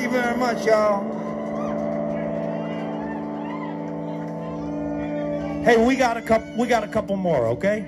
you very much, y'all. Hey, we got a couple more, okay?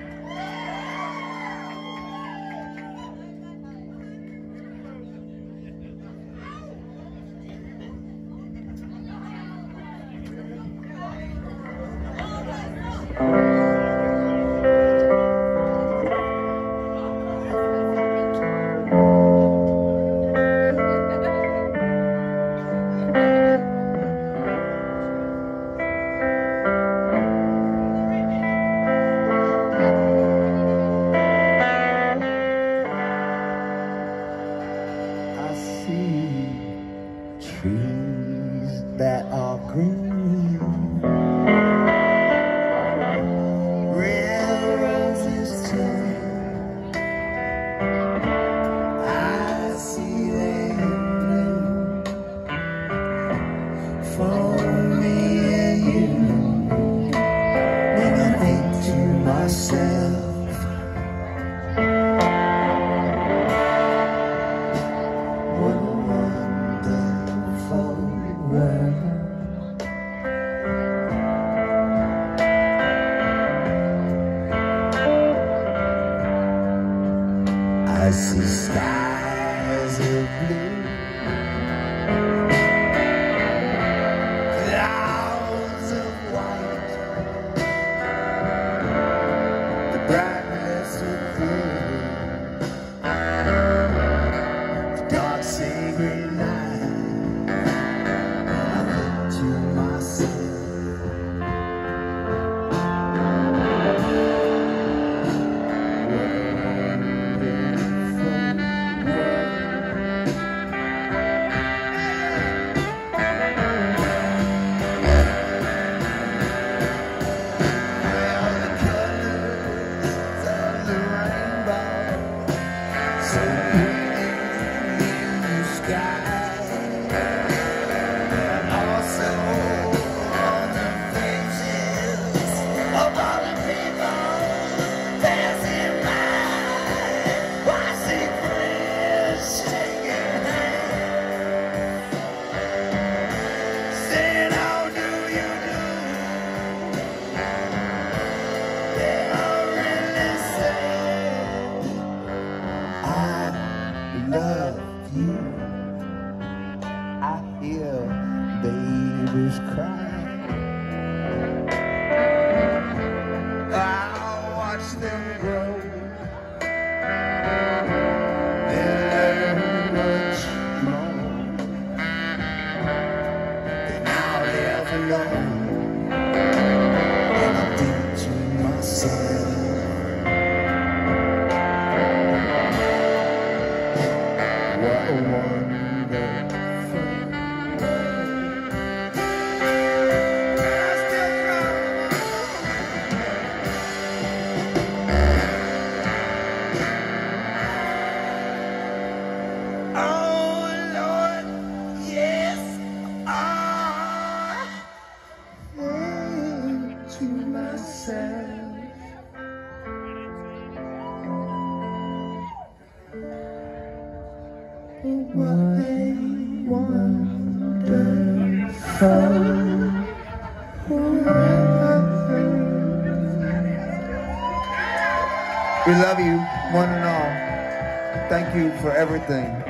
Trees that are green, red roses too. I see them bloom for me and you. And I think to myself, I see skies of blue, clouds of white, the brightness of blue, the dark sacred night. I look to myself. Love you. I hear babies cry. I'll watch them grow. They learn much more than I'll ever know. And I think to myself, what a wonderful oh Lord, yes, I think to myself, what a wonderful world. We love you, one and all. Thank you for everything.